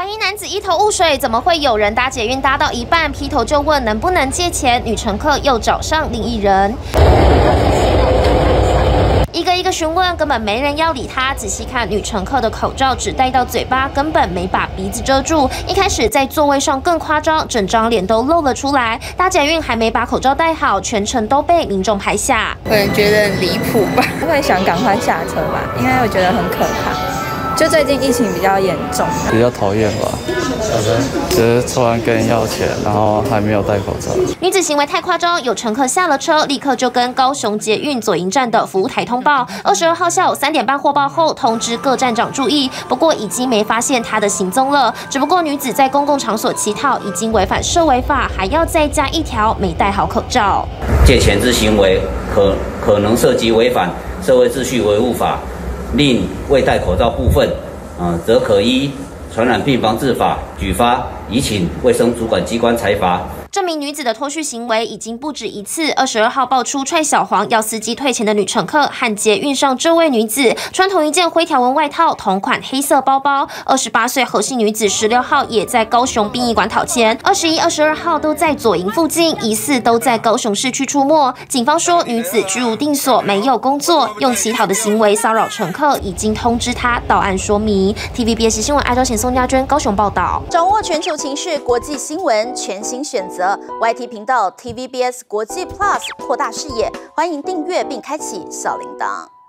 疑男子一头雾水，怎么会有人搭捷运搭到一半，劈头就问能不能借钱？女乘客又找上另一人。 一个一个询问，根本没人要理他。仔细看，女乘客的口罩只戴到嘴巴，根本没把鼻子遮住。一开始在座位上更夸张，整张脸都露了出来。搭捷运还没把口罩戴好，全程都被民众拍下。 可能觉得很离谱吧，会想赶快下车吧，因为我觉得很可怕。就最近疫情比较严重， 比较讨厌吧。只是突然跟人要钱，然后还没有戴口罩。 女子行为太夸张，有乘客下了车，立刻就跟高雄捷运左营站的服务台通报。22号下午3点半获报后，通知各站长注意。不过已经没发现她的行踪了。只不过女子在公共场所乞讨，已经违反社违法，还要再加一条没戴好口罩。 借钱之行为可能涉及违反社会秩序维护法。 另未戴口罩部分，则可依传染病防治法举发，移请卫生主管机关裁罚。 这名女子的脱序行为已经不止一次。22号爆出踹小黄要司机退钱的女乘客和捷运上这位女子穿同一件灰条纹外套、同款黑色包包。28岁何姓女子16号也在高雄殡仪馆讨钱。21、22号都在左营附近，疑似都在高雄市区出没。警方说女子居无定所，没有工作，用乞讨的行为骚扰乘客，已经通知她到案说明。TVBS 新闻爱招贤宋家娟高雄报道。 掌握全球情势、国际新闻，全新选择。 YT 频道 TVBS 国际 Plus 扩大视野，欢迎订阅并开启小铃铛。